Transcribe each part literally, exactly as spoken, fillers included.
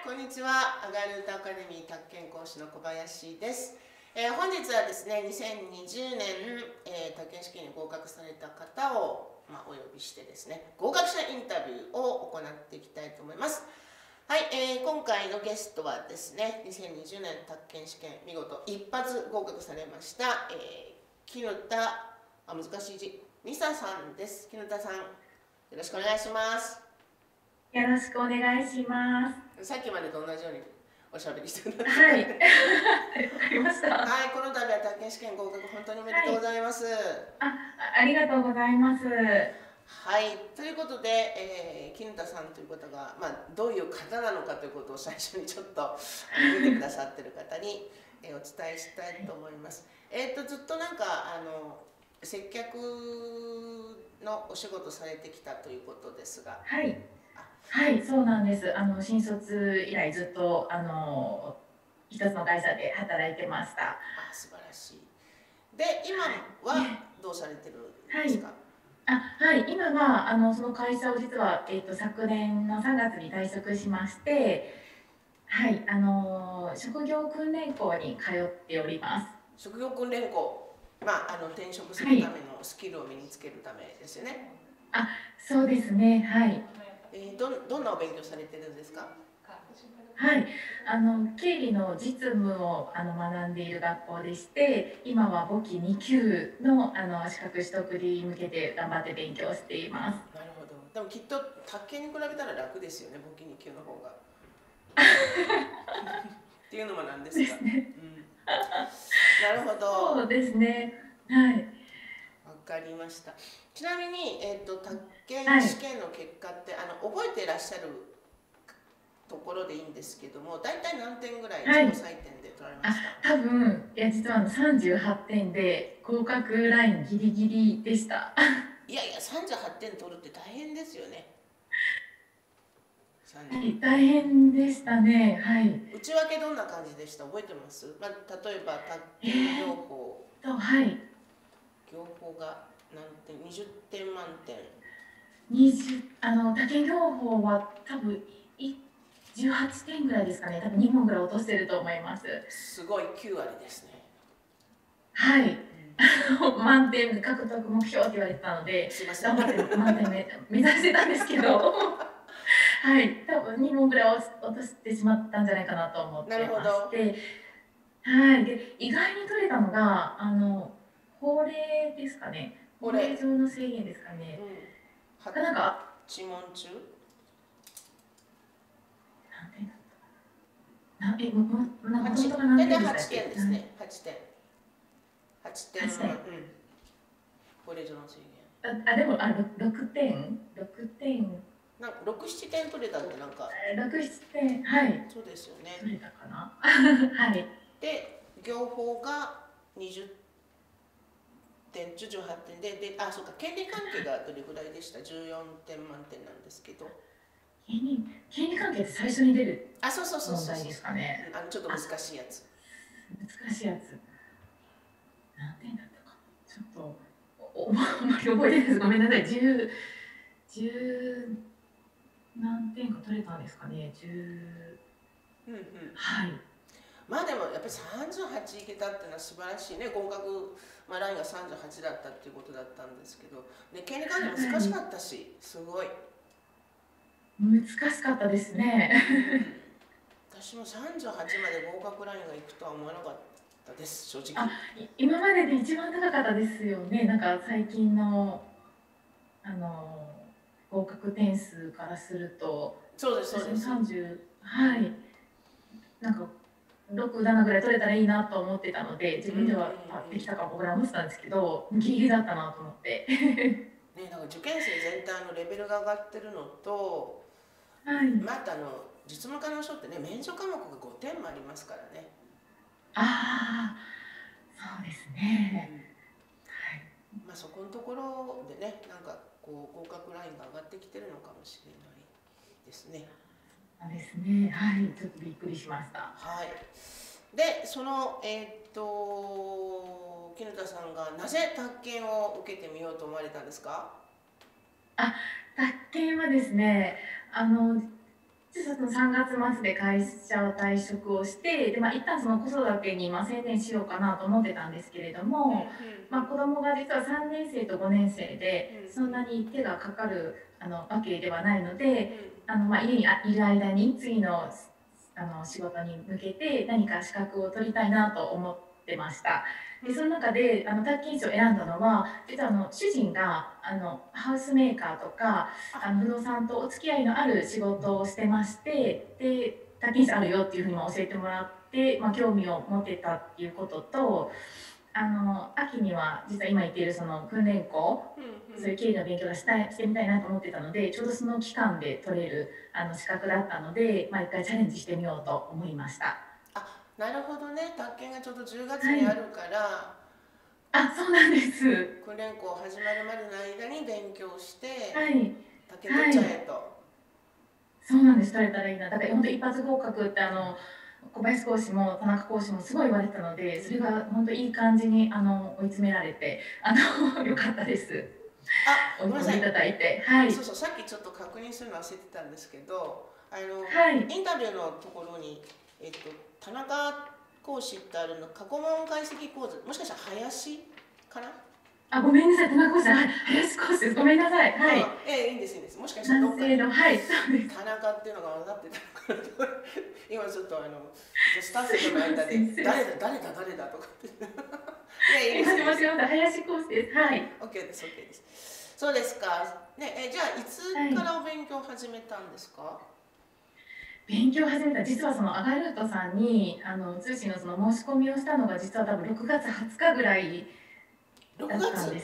こんにちは。アガルートアカデミー宅建講師の小林です。えー、本日はですね、にせんにじゅうねん、えー、宅建試験に合格された方を、まあ、お呼びしてですね、合格者インタビューを行っていきたいと思います。はい、えー、今回のゲストはですね、にせんにじゅうねん宅建試験見事一発合格されました、えー、絹田、あ、難しい字、美沙さんです。絹田さん、よろしくお願いします。 よろしくお願いします。 さっきまでと同じようにおしゃべりしてください。はい。わかりました。 はい、この度は宅建試験合格本当におめでとうございます。はい、 あ、ありがとうございます。 はい、ということで、えー、絹田さんという方が、まあ、どういう方なのかということを最初にちょっと見てくださってる方に、えー、お伝えしたいと思います。えっとずっとなんかあの接客のお仕事されてきたということですが。 はい。はい、そうなんです。あの新卒以来ずっとあの一つの会社で働いてました。 あ、素晴らしい。で、今はどうされてるんですか？はい、 あ、はい、今はあのその会社を実はえっと昨年のさんがつに退職しまして、はい、あの職業訓練校に通っております。 職業訓練校、まああの転職するためのスキルを身につけるためですよね。 はい、あ、そうですね。はい。 えー、どどんなお勉強されてるんですか？ はい、あの経理の実務をあの学んでいる学校でして、今は簿記にきゅうのあの資格取得に向けて頑張って勉強しています。 なるほど。でもきっと宅建に比べたら楽ですよね、簿記にきゅうの方が。っていうのもなんですが。 ですね。 うん、なるほど。 そうですね。はい。 わかりました。ちなみに、えっと宅建試験の結果って、はい、あの覚えていらっしゃるところでいいんですけども、大体何点ぐらい自己採点で取られました？ はい、あ、多分いや実はさんじゅうはってんで合格ラインギリギリでした。 いやいや、さんじゅうはってん取るって大変ですよね。 はい、大変でしたね。はい。 内訳どんな感じでした？覚えてます？まあ、例えば宅建業法、 えー、はい。 業法が何点？にじゅってん満点。 にじゅうあの宅建業法は多分じゅうはってんぐらいですかね。多分にほんぐらい落としてると思います。 すごいきゅうわりですね。 はい。うん、満点獲得目標って言われてたので、頑張って満点目目指してたんですけど、はい、多分にほんぐらい落としてしまったんじゃないかなと思ってまして、はい。で意外に取れたのがあの法令ですかね。法令上の制限ですかね。 うん、なんかはち問中。 何点だったかな。え、ももなんか本当が何点でしたっけ？ はちてんですね。はちてん。はちてん。うん。法令上の制限。あ、あでもあろくてん、ろくてん。 なんかろく、ななてん取れたってなんか。 ろく、ななてん、はい。 そうですよね。 取れたかな。はい。 で、業法がにじゅってん中じゅうはってんで、で、あ、そうか、権利関係がどれぐらいでした？じゅうよんてん満点なんですけど。 権利、権利関係って最初に出るあ、そうそうそうそう。 問題ですかね。 あのちょっと難しいやつ。 難しいやつ。何点だったか。ちょっとおあんまり覚えてないです。ごめんなさい。十十何点か取れたんですかね。十。うんうん。はい。 まあでもやっぱりさんじゅうはちいけたっていうのは素晴らしいね。合格、まあ、ラインがさんじゅうはちだったっていうことだったんですけど、で権利関係難しかったし、すごい難しかったですね。 私もさんじゅうはちまで合格ラインがいくとは思わなかったです、正直。 あ、今までで一番高かったですよね。なんか最近のあの合格点数からすると。 そうですそうです。 さんじゅう、はい。なんかろく、ななぐらい取れたらいいなと思ってたので、自分ではできたかもぐらい思ってたんですけど、ギリギリだったなと思って。 ね、なんか受験生全体のレベルが上がってるのと、 はい、 またあの実務科の書ってね、免除科目がごてんもありますからね。 ああ、そうですね。うん、 はい。まあそこのところでね、なんかこう合格ラインが上がってきてるのかもしれないですね。 そうですね。はい、ちょっとびっくりしました。 はい。で、そのえー、っと絹田さんがなぜ宅建を受けてみようと思われたんですか？ あ、宅建はですね、あの実はそのさんがつ末で会社を退職をして、で、まあ、一旦その子育てにまあ専念しようかなと思ってたんですけれども、まあ、子供が実はさんねん生とごねん生で、そんなに手がかかるあのわけではないので、あのまあ家にいる間に次のあの仕事に向けて何か資格を取りたいなと思ってました。でその中であの宅建士を選んだのは、実はあの主人があのハウスメーカーとかあの不動産とお付き合いのある仕事をしてまして、で宅建士あるよっていうふうにも教えてもらって、まあ、興味を持てたっていうことと、あの秋には実は今言っているその訓練校、うんうん、そういう経理の勉強がしたいしてみたいなと思ってたので、ちょうどその期間で取れるあの資格だったので、まあ、一回チャレンジしてみようと思いました。 あ、なるほどね。宅建がちょうどじゅうがつにあるから、はい、あ、そうなんです。 訓練校始まるまでの間に勉強して、 はい、 宅建取っちゃえと、はい、 そうなんです。取れたらいいな。だから本当一発合格ってあの小林講師も田中講師もすごい言われてたので、それが本当いい感じにあの追い詰められて、あの良かったです。 あ、ごめんなさい。 いただいて、はい。 そうそう、さっきちょっと確認するの忘れてたんですけど、あの、 はい、 インタビューのところに、えっと、田中講師ってあるの、過去問解析講座、もしかしたら林かな？ あ、ごめんなさい、田中講師、はい、林講師です。ごめんなさい。はい。 ええ、いいんです、いいんです。もしかしたらどっかで、はい、そうです。 田中っていうのが分かってたのかなと。今ちょっとあのスタッフとの間で誰だ誰だ誰だとかって。いや、いいです。 間違えました。林講師です。はい。 オッケーです、オッケーです。そうですか。ね、えじゃあいつからお勉強を始めたんですか？はい、 勉強を始めた、実はそのアガルートさんにあの通信のその申し込みをしたのが実は多分ろくがつはつかぐらいだったんです。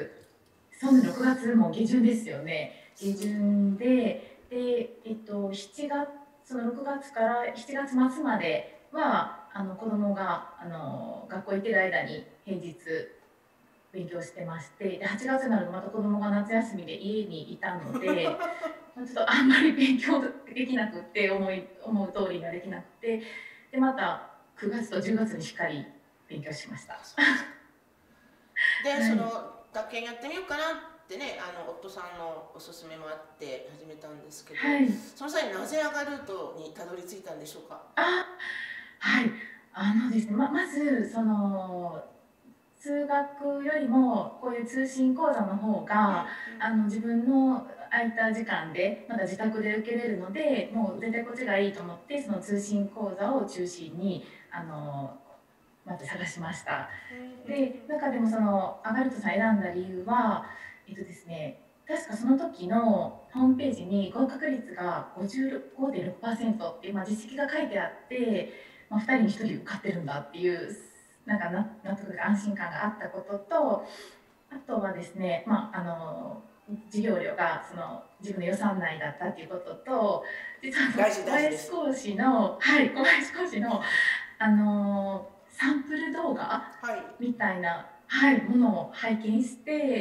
そう、ろくがつも下旬ですよね。下旬で、で、えっと、しちがつ、そのろくがつからしちがつ末までは、あの子供があの学校行ってる間に平日勉強してまして、ではちがつになるとまた子供が夏休みで家にいたので、ちょっとあんまり勉強できなくって思い思う通りができなくて、でまたくがつとじゅうがつにしっかり勉強しました。 で、はい、その宅建やってみようかなってね、あの夫さんのおすすめもあって始めたんですけど、はい、その際なぜアガルートにたどり着いたんでしょうか？ あ、はい、あのですね、ままずその通学よりもこういう通信講座の方が、うん、あの自分の空いた時間でまだ自宅で受けれるので、もう絶対こっちがいいと思って、その通信講座を中心にあのまず探しました。で、中でもそのアガルトさん選んだ理由は、えっとですね、確かその時のホームページに合格率が ごじゅうごてんろくパーセント っていう、まあ、実績が書いてあって、まあ、ふたりにひとり受かってるんだっていうなんか納得が安心感があったことと、あとはですね、まあ、あの授業料がその自分の予算内だったっていうことと、実は小林講師の、はい、小林講師のあのサンプル動画みたいな、はい、ものを拝見して、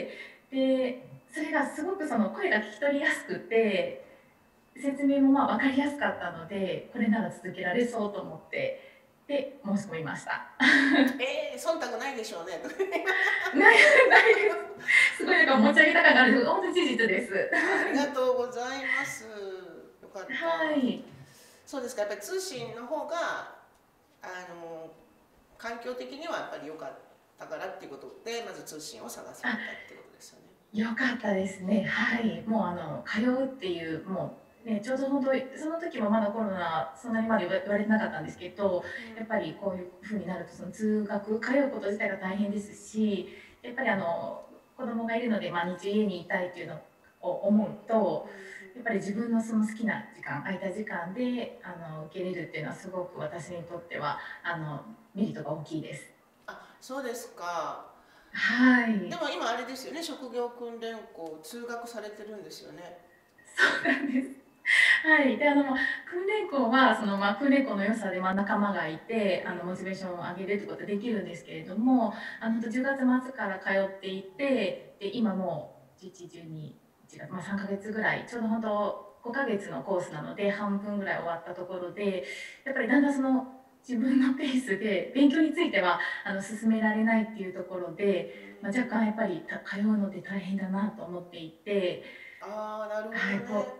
でそれがすごくその声が聞き取りやすくて、説明もまあ分かりやすかったので、これなら続けられそうと思ってで申し込みました。 えー、忖度ないでしょうね。 ないないです。すごいなんか持ち上げた感があるんです。本当に事実です。 ありがとうございます。よかった。 はい。 そうですか。やっぱり通信の方があの環境的にはやっぱり良かったからっていうことで、まず通信を探されたっていうことですよね。 よかったですね。はい。もうあの通うっていうもうね、ちょうど本当その時もまだコロナそんなにまで言われてなかったんですけど、やっぱりこういうふうになるとその通学通うこと自体が大変ですし、やっぱりあの子供がいるので毎日家にいたいっていうのを思うと、やっぱり自分のその好きな時間、空いた時間であの受けれるっていうのはすごく私にとってはあのメリットが大きいです。 あ、そうですか。 はい。 でも今あれですよね、職業訓練校通学されてるんですよね。 そうなんです。はい、であの訓練校はその、まあ、訓練校の良さで、まあ、仲間がいてあのモチベーションを上げるってことができるんですけれども、あのじゅうがつ末から通っていて、で今もうじゅういち、じゅうに、いちがつ、まあ、さんかげつぐらい、ちょうど本当ごかげつのコースなので半分ぐらい終わったところで、やっぱりだんだんその自分のペースで勉強についてはあの進められないっていうところで、まあ、若干やっぱり通うのって大変だなと思っていて。 ああ、なるほどね。はい、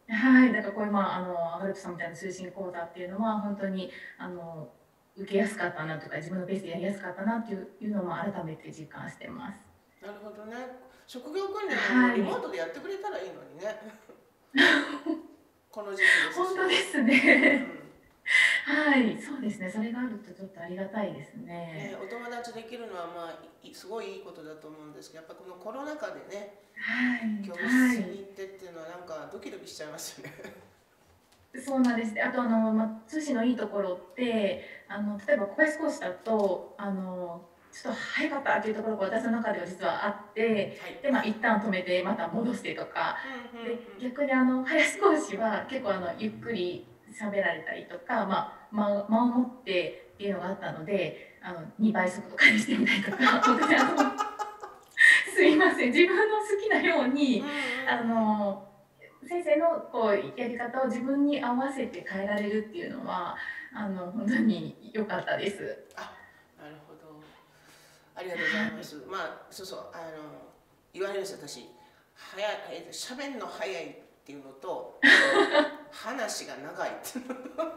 はい、だからこういう、まあ、あの、アガルトさんみたいな通信講座っていうのは、本当に、あの、受けやすかったなとか、自分のペースでやりやすかったなっていういうのも改めて実感してます。 なるほどね。職業訓練ももうリモーはい。 トでやってくれたらいいのにね。この時期ですし。 本当ですうね。 ん。 はい、そうですね。それがあるとちょっとありがたいですね、 ね。 お友達できるのはまあいすごいいいことだと思うんですけど、やっぱこのコロナ禍でね、 はい、 教はい。 室に行ってっていうのはなんかドキドキしちゃいますよね。 そうなんです。あとあの、まあ、通信のいいところって、あの、例えば小林講師だと、あの、ちょっと早かったっていうところが私の中では実はあって、 はい。 で、まあ、一旦止めてまた戻してとか、 うんうんで、 うん。 逆にあの、林講師は結構あの、ゆっくり喋られたりとか、まあ、間間を持ってっていうのがあったので、あの、にばい速とかにしてみたりとか、本当にあの、すいません、自分の好きなように、 うんうんあうん。 の、先生のこうやり方を自分に合わせて変えられるっていうのは、あの、本当に良かったです。 あ、なるほど。ありがとうございはい。 ます。まあ、そうそう、あの、言われるんです私、早い、えっと、喋るの早いっていうのと、あと、話が長いっていうの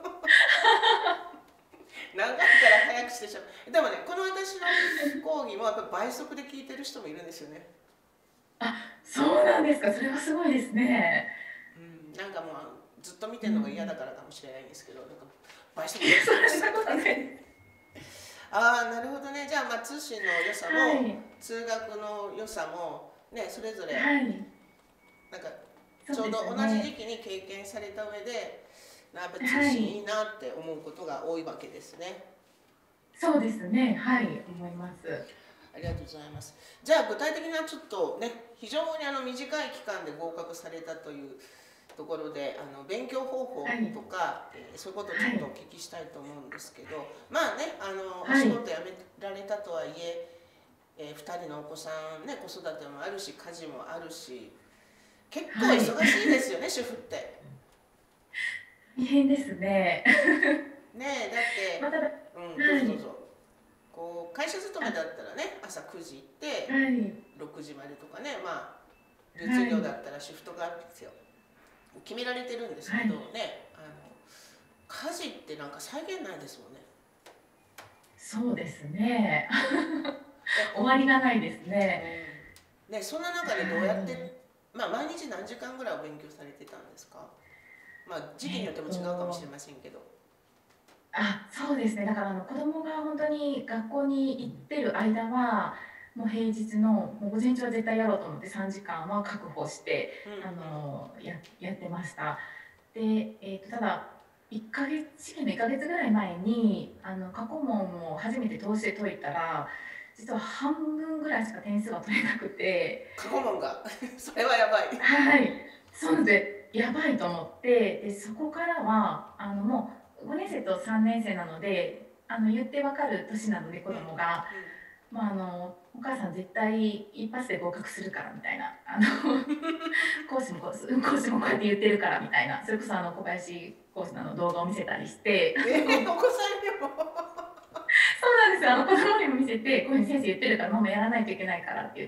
長いから早くしてしまう。でもね、この私の講義もやっぱ倍速で聞いてる人もいるんですよね。 あ、そうなんですか。それはすごいですね。 うん、なんかもうずっと見てるのが嫌だうん。 からかもしれないんですけど、なんか倍速で聞きましそんなこたとかね。 とない。 ああ、なるほどね。じゃあ、まあ、通信の良さもはい。 通学の良さもね、それぞれはい。 なんかちょうそうですど同じ時ね。 期に経験された上で、やっぱ通はい。 信いいなって思うことが多いわけですね。 そうですね。 うんうん、 はい、思います。 ありがとうございます。じゃあ具体的なちょっとね、非常にあの短い期間で合格されたというところで、あの勉強方法はい。 とか、えーそういうことをちょはい。 っとお聞きしたいと思うんですけど、まあね、あのおはい。 仕事辞められたとはいえ、えー、ふたりのお子さんね、子育てもあるし、家事もあるし、結構はい。 忙しいですよね、主婦って。 大変ですね。 ねえ、だっまた、 て、 はうん、どうぞどうい。 ぞ。こう会社勤めだあ、 ったらね、朝くじ行っはてい。 ろくじまでとかね、まあ物はい。 業だったらシフトがあるんですよ。決められてるんですけはい。 どね、あの家事ってなんか再現ないですもんね。 そうですね。終え、 わりがないですね。 うん、ね、そんな中でどうはやって、 い。 まあ、毎日何時間ぐらいお勉強されてたんですか？まあ時期によってもえっ違うかもしれと、 ませんけど。 あ、そうですね。だからあの子供が本当に学校に行ってる間は、もう平日のもう午前中は絶対やろうと思ってさんじかんは確保して、 うんうん。 あのややってました。で、えっと、ただいっかげつ、試験のいっかげつぐらい前にあの過去問を初めて通して解いたら、実は半分ぐらいしか点数が取れなくて、 過去問がそれはやばい。 はい、そうで、やばいと思って、で、そこからは、あの、もうごねん生とさんねん生なので、あの、言ってわかる年なので、子うんうん供が、 うん。 まあ、あの、お母さん絶対一発で合格するからみたいな、あの、講師もこう、講師もこうやって言ってるからみたいな、それこそあの、小林講師のあの動画を見せたりして、あえー、 の、 お子さんにもそうなんですよ、あの、子供にも見せて、こういうふうに先生言ってるから、ママやらないといけないからって言って、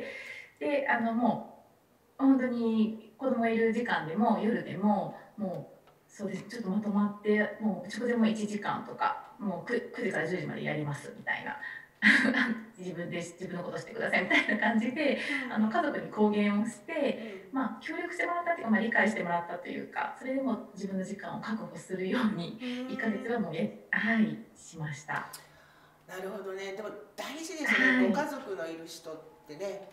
で、あの、もう、本当に子供いる時間でも夜でももうそうです、ちょっとまとまってもう食事もいちじかんとかもう 9, くじからじゅうじまでやりますみたいな自分で自分のことしてくださいみたいな感じでうんうんあの家族に公言をして、 うん。 まあ、協力してもらったっていうか、まあ、理解してもらったというかそれでも自分の時間を確保するようにうーいっかげつはん、 もうや、はい、しました。 なるほどね。でも大事ですね。ご家はい。 族のいる人ってね。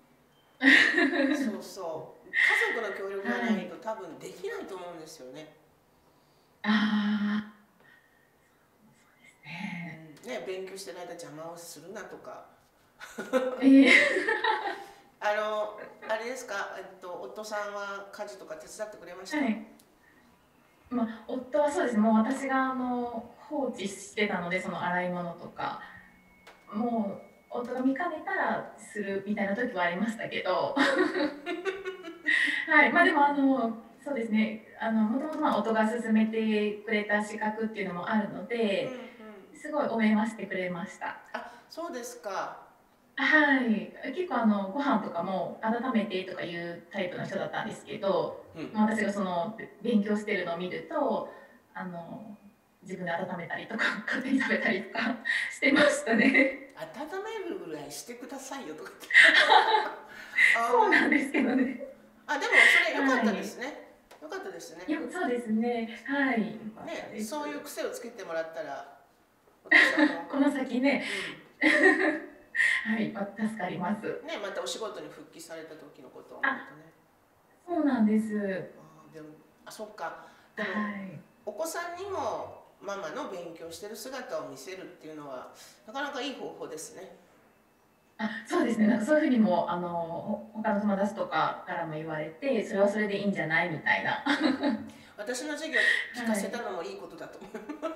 そうそう。家族の協力がはい。 ないと多分できないと思うんですよね。 ああ、そうですうね。 ん、ね、勉強してる間邪魔をするなとか。 えーあの、あれですか、えっと、夫さんは家事とか手伝ってくれました？ はい。まあ、夫はそうですね、もう私があの放置してたので、その洗い物とか、もう夫が見かねたらするみたいな時はありましたけど、はい、まあでもあの、そうですね、あの、もともとまあ夫が勧めてくれた資格っていうのもあるのうんうん。 で、すごい応援はしてくれました。 あ、そうですか。 はい。結構あの、ご飯とかも温めてとかいうタイプの人だったんですけど、 うん。 まあ、私がその、べ勉強してるのを見ると、あの、自分で温めたりとか、勝手に食べたりとかしてましたね。 温めるぐらいしてくださいよとか言って。 そうなんあですけどね。 あ、あ、でもそれ良かったですはい。 ね。良かったですね。 よそうですね。はい。良かったね、 です。 そういう癖をつけてもらったら、私あの、 この先ね、 うん、 はい、ま、助かります。 ね、またお仕事に復帰された時のことを思うあ、 とね。 そうなんです。 あーでも、あ、そっか。ではも、 い。 お子さんにもママの勉強してる姿を見せるっていうのは、なかなかいい方法ですね。 あ、そうですね。なんかそういう風にも、あの、ほ他の友達とかからも言われて、それはそれでいいんじゃないみたいな。 私の授業聞かはい。 せたのもいいことだと思う。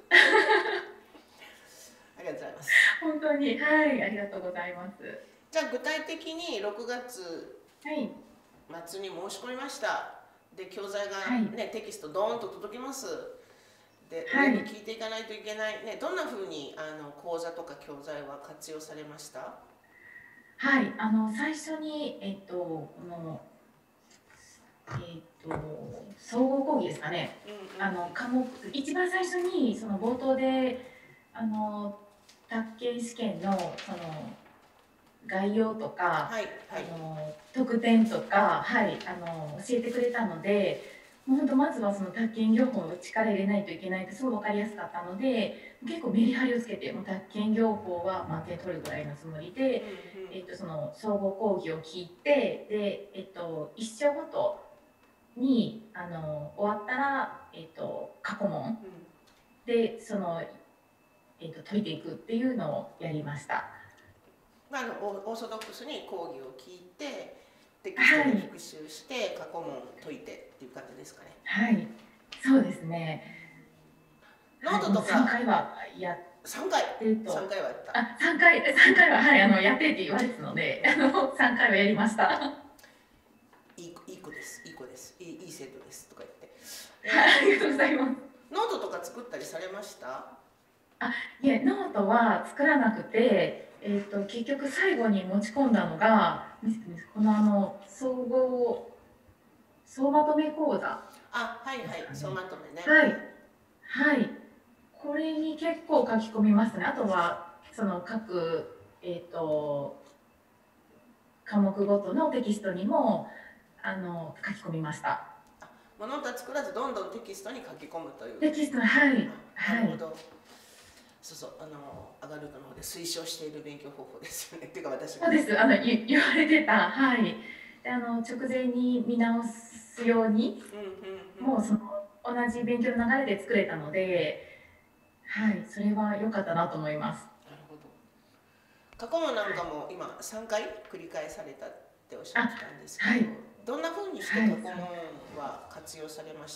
ありがとうございます。 本当に、はい、ありがとうございます。 じゃあ具体的にろくがつはい、 末に申し込みました。で、教材はい、 がね、テキストドーンと届きます。で、 はい。 上に聞いていかないといけない。ね、どんな風にあの講座とか教材は活用されました？ はい、あの、最初に、えっと、この、えっと、総合講義ですかね。 うんうん。 あの、科目、一番最初に、その冒頭で、あの、宅建試験の、その、概要とか、 はいはあい。 の特典とか、はい、あの教えてくれたので、もう本当まずはその宅建業法を力入れないといけないってすごい分かりやすかったので、結構メリハリをつけて、もう宅建業法は満点取るぐらいのつもりで、 うんうん。 えっと、その総合講義を聞いて、で、えっと、一章ごとにあの終わったら、えっと、過去問うん。 でその、えっと、解いていくっていうのをやりました。 まあ、あのオオーソドックスに講義を聞いて、テキストではい、 復習して過去問を解いてっていう感じですかね。 はい、そうですね。はい、 ノートもう3 とか回はやっさんかい、3 てると、 回はやった。 あ、さんかい、さんかいは、はい、あの、やってって言われてたので、あの、さんかいはやりました。はいいいい子です、いい子です、いいいい生徒ですとか言って。 い、ありがとうございます。 ノートとか作ったりされました？ あ、いえ、ノートは作らなくて、えっと、結局最後に持ち込んだのが、このあの、総合、総まとめ講座あ、はいはい、総ですかね。 まとめね。 はい、はい。これに結構書き込みますね。あとは、その各、えっと、科目ごとのテキストにもあの書き込みました。 物歌作らずどんどんテキストに書き込むという。 テキスト、はい、 あ、なはい。 るほど。そうそう、あのアガルトの方で推奨している勉強方法ですよね。っていうか私がね。 そうです。あの言言われてた、はい。で、あの直前に見直すように、 うんうんうん。 もうその同じ勉強の流れで作れたので、はい、それは良かったなと思います。 なるほど。過去問なんかも今さんかい繰り返されたっておっしゃっあ、 てたんですけど、 はい、 どんな風にしてはい。 過去問は活用されました？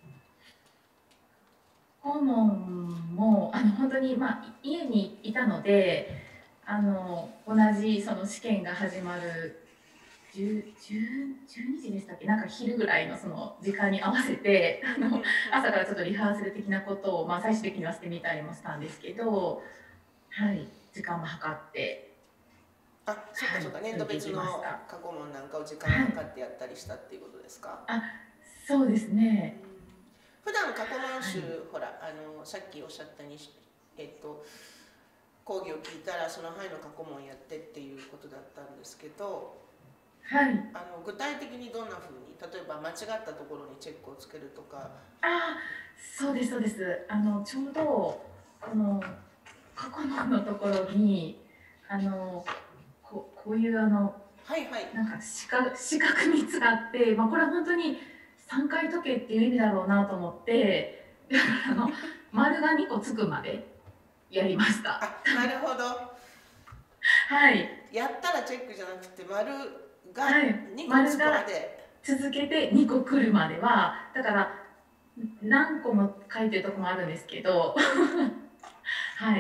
顧問もあの本当にまあ家にいたので、あの同じその試験が始まるじゅう、じゅうにじでしたっけ、なんか昼ぐらいのその時間に合わせて、あのうんうん。 朝からちょっとリハーサル的なことを、まあ、最終的にはしてみたりもしたんですけど、はい、時間も計って、 あ、そっかはい、 そっか、年度解いていき別のました。 過去問なんかを時間をはい、 計ってやったりしたっていうことですか？ あ、そうですね。 普段過去問集、 はい、 ほら、あのさっきおっしゃったに、えっと、講義を聞いたらその範囲の過去問やってっていうことだったんですけど、 はい。 あの具体的にどんなふうに、例えば間違ったところにチェックをつけるとか。 あ、そうです、そうです。あのちょうどこの過去問のところに、あのここういうあのはいはい。 なんか四角四角みっつがあって、まあ、これは本当にさんかい解けっていう意味だろうなと思って、あの丸がにこつくまでやりました。 あ、なるほど。 はい、 やったらチェックじゃなくて、丸がはい、 にこつくま丸がで。 続けてにこ来るまでは、だから何個も書いてるとこもあるんですけど、はい、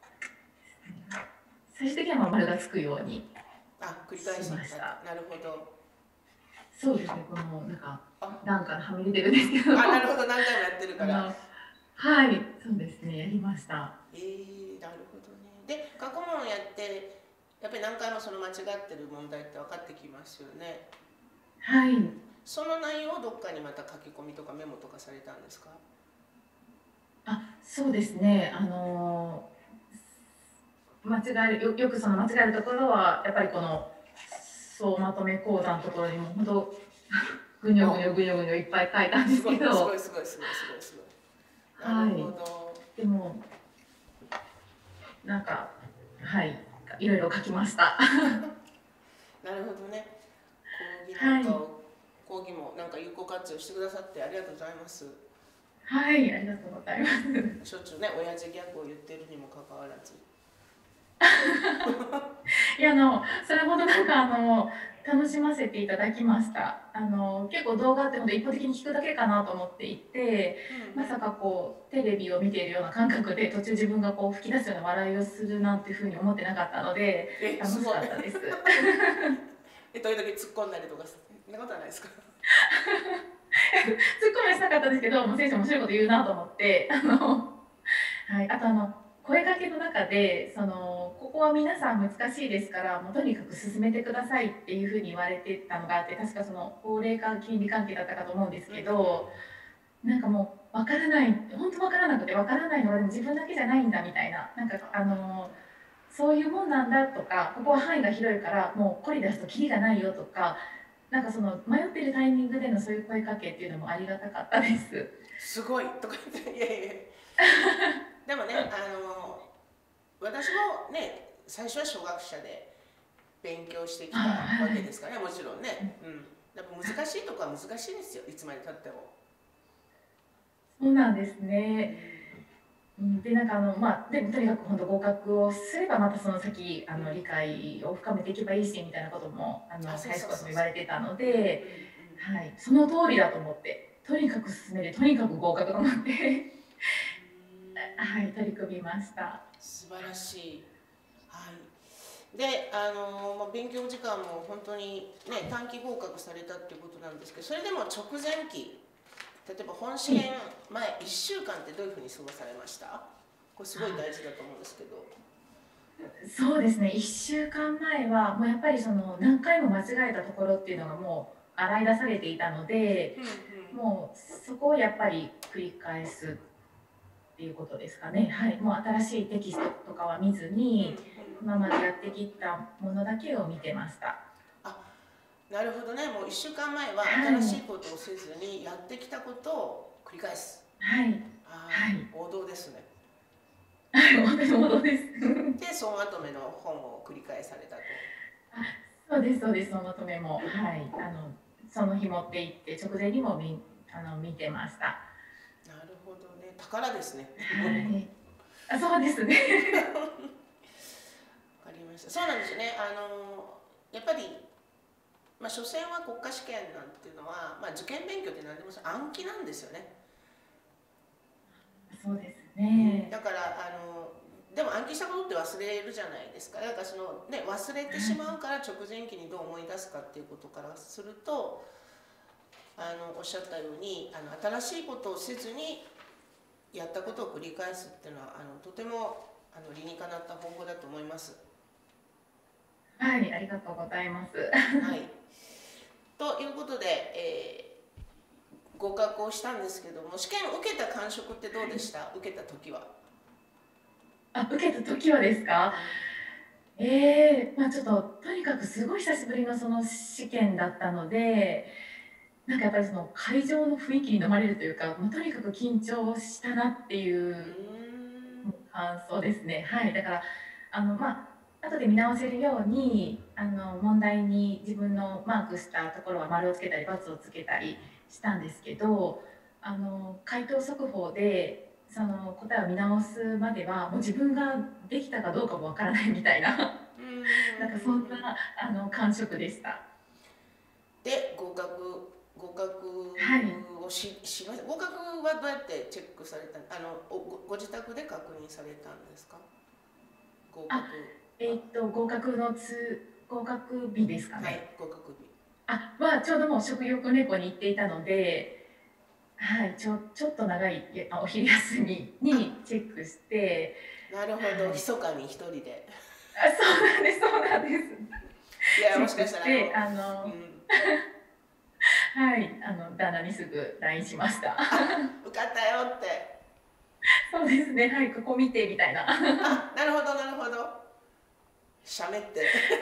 最終的にはまあ丸がつくようにあ、繰り返しし、 ました。 な、なるほど。 そうですね、このなんかあ、 なんかはみ出てるんですけど、 あ、なあるほど、何回もやってるから。 のはい、そうですね、やりました。 えー、なるほどね。で、過去問やって、 やっぱり何回もその間違ってる問題って分かってきますよね。 はい。 その内容をどっかにまた書き込みとかメモとかされたんですか？ あ、そうですね。あの間違えるよ、よくその間違えるところはやっぱりこの総まとめ講座のところにも本当ぐにょぐにょぐにょぐにょいっぱい書いたんですけど、 すごいすごいすごいすごいすごいすごい。なるほど。 でもなんかはいいろいろ書きました。 なるほどね。講義なんかを、はい、講義もなんか有効活用してくださってありがとうございます。 はい、ありがとうございます。 しょっちゅうね、親父ギャグを言ってるにもかかわらず。 いや、あのそれほどなんかあの楽しませていただきました。あの結構動画ってほんと一方的に聞くだけかなと思っていて、まさかこうテレビを見ているような感覚で途中自分がこう吹き出すような笑いをするなんていうふうに思ってなかったので楽しかったです。 え、時々突っ込んだりとかそんなことはないですか？ 突っ込みはしたかったんですけど、もう先生面白いこと言うなと思って、あのはい、あとあの声かけの中でそのここは皆さん難しいですからもうとにかく進めてくださいっていうふうに言われてたのがあって、確かその高齢化金利関係だったかと思うんですけど、なんかもう分からない、本当分からなくて分からないのはでも自分だけじゃないんだみたいな、なんかあのそういうもんなんだとか、ここは範囲が広いからもう凝り出すとキリがないよとか、なんかその迷ってるタイミングでのそういう声かけっていうのもありがたかったです。 すごいとか言って、いやいやでもね、あの私もね、最初は初学者で勉強してきたわけですからね、もちろんね、うん、やっぱ難しいとこは難しいですよ、いつまでたっても。 そうなんですね。うん、でなんかあのまあでもとにかく本当合格をすればまたその先あの理解を深めていけばいいしみたいなこともあの最初からも言われてたので、はい、その通りだと思ってとにかく進めてとにかく合格と思ってはい取り組みました。 素晴らしい。はい。であの勉強時間も本当にね短期合格されたっていうことなんですけど、それでも直前期例えば本試験前いっしゅうかんってどういうふうに過ごされました？これすごい大事だと思うんですけど。 そうですね、いっしゅうかんまえはもうやっぱりその何回も間違えたところっていうのがもう洗い出されていたので、うんうん、もうそこをやっぱり繰り返すっていうことですかね。はい、もう新しいテキストとかは見ずに、今までやってきたものだけを見てました。 なるほどね、もういっしゅうかんまえは新しいことをせずにやってきたことを繰り返す。 はい。 あ、 はい、 王道ですね。 はい、本当に王道です。 で、総まとめの本を繰り返されたと。 あ、そうですそうです、総まとめも、はい、あのその日持って行って直前にも見あの見てました。 なるほどね、宝ですね。 はい。あ、そうですね。 わかりました。そうなんですよね。あのやっぱり。まあ、所詮は国家試験なんていうのは、まあ、受験勉強って何でも暗記なんですよね。 そうですね。 だからあのでも暗記したことって忘れるじゃないですか。だからその、ね、忘れてしまうから直前期にどう思い出すかっていうことからするとあのおっしゃったようにあの新しいことをせずにやったことを繰り返すっていうのはあのとてもあの理にかなった方法だと思います。 はい、ありがとうございます。 はい。ということで、えー、合格をしたんですけども、試験を受けた感触ってどうでした？受けた時は。 あ、受けた時はですか？ええー、まあちょっととにかくすごい久しぶりのその試験だったので、なんかやっぱりその会場の雰囲気に飲まれるというか、まあ、とにかく緊張したなっていう感想ですね。はい、だからあのまあ。後で見直せるようにあの問題に自分のマークしたところは丸をつけたり×をつけたりしたんですけど、あの回答速報でその答えを見直すまではもう自分ができたかどうかもわからないみたいななんかそんなあの感触でした。 で合格合格をし、はい、しました。合格はどうやってチェックされたあの ご, ご自宅で確認されたんですか？合格。 えー、っと合格のつ合格日ですかね。 はい、合格日。 あはちょうどもう食欲猫に行っていたので、はい、ちょちょっと長いお昼休みにチェックして。 なるほど、はい、密かに一人で。 あ、そうなんです、そうなんです。 いや、 チェッもしかしたら、 クして、あうの、 ん、 はい、あの、旦那にすぐ ライン しました。 あ、受かったよって。 そうですね、はい、ここ見てみたいな。はあ、なるほど、なるほど。しゃべって。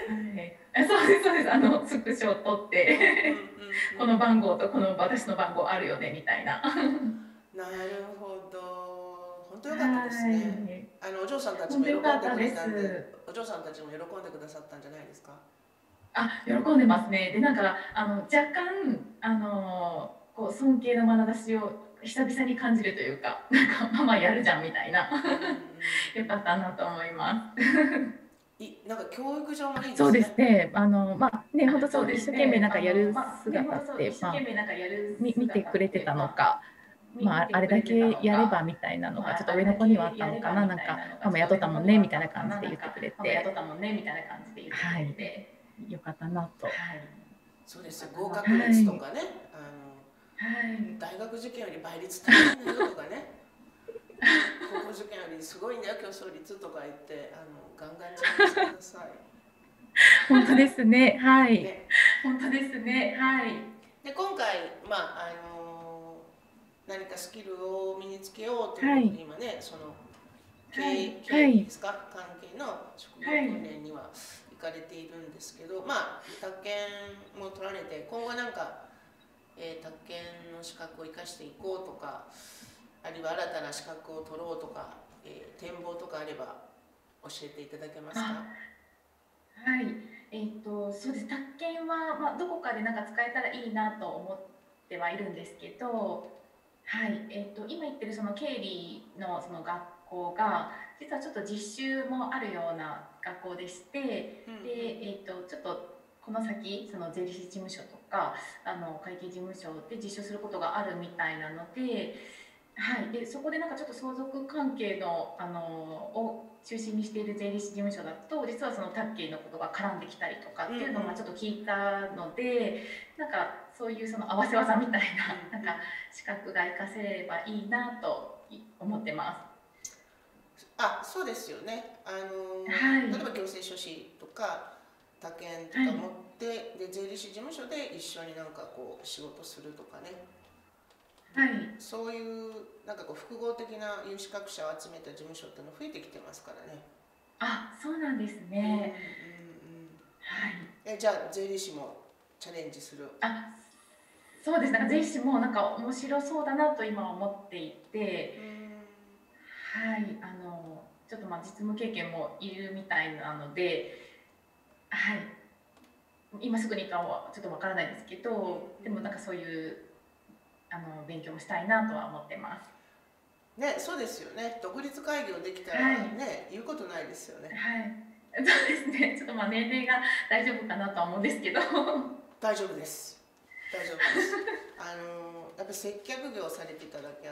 い。あ、そうです、そうです。あの、スクショを撮っうん、うん、うん、 て、こうん。 の番号とこの私の番号あるよね、みたいな。はなるほど。本当良かったですね。 い。 あの、お嬢さんたち本当も喜よかったでんでくれたんで、 す。 お嬢さんたちも喜んでくださったんじゃないですか。 あ、喜んでますね。で、なんか、あの、若干、あの、こう、尊敬の眼差しを久々に感じるというか、なんか、ママやるじゃんみたいな。 うん、うん、 よかったなと思います。 うん。い、なんか教育上もいいでそうですすね。 ね。あの、まあ、ね、本当そそうう、一ですね。 生懸命なんかあの、 やるまあ、ね、本当そう、一姿って、まあ、 生懸命なんかやるみ見て姿っくれてて、まあ、 たのか、 み見まあ、あれてくれてただけのか、 やればみたいなのが、ちょっまあ、 とあれだ上の子にはあけやればったのかな、なんか、 みたいなのが、 ママちょっと上の子雇ったもんね、 にはあったみたいなのかな、 感じで言ってなんか、 くれて、 ママ雇ったもんねみたいな感じで言ってくはい、 れて、 よかったなと。 はい。そうですよ、合は格率とい、 かね、あの、 はい。 大学受験より倍率高いんだよとかね、高校受験よりすごいんだよ、競争率とか言って、あの、ガンガンチャレンジしてください。 本当ですね。はい。 ね。 本当ですね。はい。 で、今回、まあ、あの、何かスキルを身につけようというはい。 ことで、今ね、その、経はい。 営、経はい。 理ですか、関係の職業はい。 訓練には行かれているんですけど、まあ、宅建も取られて、今後なんか、えー、宅建の資格を生かしていこうとか、あるいは新たな資格を取ろうとか、えー、展望とかあれば教えていただけますか。 あ、はい。えっと、そうです。宅建は、まあ、どこかでなんか使えたらいいなと思ってはいるんですけど、はい。えっと、今言ってるその経理のその学校が、実はちょっと実習もあるような学校でして、で、 うん、うん、 えっと、ちょっとこの先、その税理士事務所とか、あの会計事務所で実習することがあるみたいなので、はい、でそこでなんかちょっと相続関係の、あのを中心にしている税理士事務所だと実はそのタッキーのことが絡んできたりとかうん、うん、 っていうのをまあちょっと聞いたので、なんかそういうその合わせ技みたいな、なんか資格が活かせればいいなと思ってまあ、そうですよね。あす。 のはい、 例えば行政書士とか他県とはい、 か持ってで税理士事務所で一緒になんかこう仕事するとかね。 はい。 そういうなんかこう複合的な有資格者を集めた事務所っていうの増えてきてますからね。 あ、そうなんですうん、うん、うん。 ね。はい。 え、じゃあ税理士もチャレンジする。 あ、そうです。なんか税理士もなんか面白そうだなと今思っていて、 うん。 はい、あのちょっとまあ実務経験もいるみたいなので、はい、今すぐにかはちょっとわからないですけど、でもなんかそういうあの勉強もしたいなとは思ってます。 ね、そうですよね。独立開業できたはい、 らね、言うことないですよね。 はい、そうですね。ちょっとまあ年齢が大丈夫かなとは思うんですけど。 大丈夫です。大丈夫です。あのやっぱ接客業されていただけあって、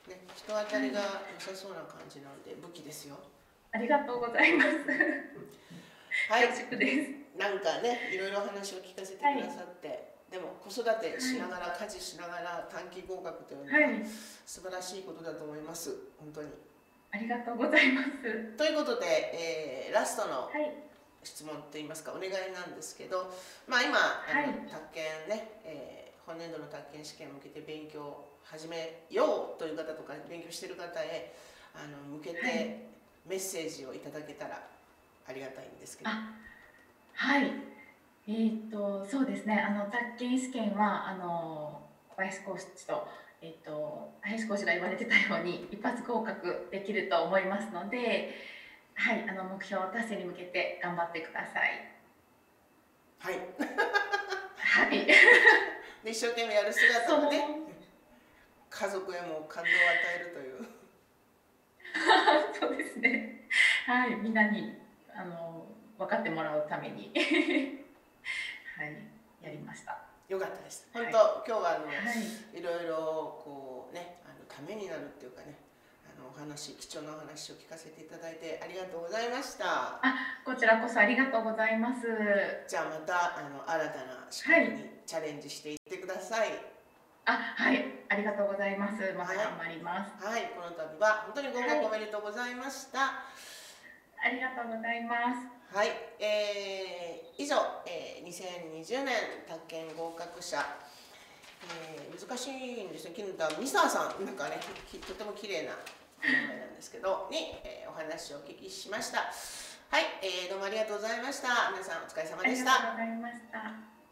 ね、人当たりが良さそうな感じなので武器ですよ。 ありがとうございます。 はい。 恐縮です。 なんかね、いろいろ話を聞かせてくださって、はい、でも子育てしながら、はい、家事しながら短期合格というのは、はい、素晴らしいことだと思います。本当に。 ありがとうございます。 ということで、えー、ラストの、 はい、 質問といいますかお願いなんですけど、まあ、今、はい、あの宅建ね、えー、本年度の宅建試験に向けて勉強を始めようという方とか勉強している方へあの向けてメッセージをいただけたらありがたいんですけど。 あ、はい、えー、っとそうですね、あの宅建試験はあの小林コーチと、えー、っと林コーチが言われてたように一発合格できると思いますので、はい、あの目標達成に向けて頑張ってください。 はい。 はい。 で一生懸命やる姿がね、家族へも感動を与えるという。 そうですね。はい、みんなにあの分かってもらうためにはい、やりました。 よかったです。本当、はい、今日はあの、はい、いろいろこうね、あのためになるっていうかね。お話、貴重なお話を聞かせていただいてありがとうございました。 あ、こちらこそありがとうございます。 じゃあまたあの新たな資格にチャレンジしていってください。はい、 あ、はい、ありがとうございます。また頑張ります。 はい、はい、この度は本当に合格おめでとうございました。 あありがとうございます。 はい、えー、以上、えー、にせんにじゅうねん宅建合格者、えー、難しいんですね。昨日ミサさん、なんかね、とても綺麗な名前なんですけど、に、えー、お話をお聞きしました。はい、えー、どうもありがとうございました。皆さんお疲れ様でした。 ありがとうございました。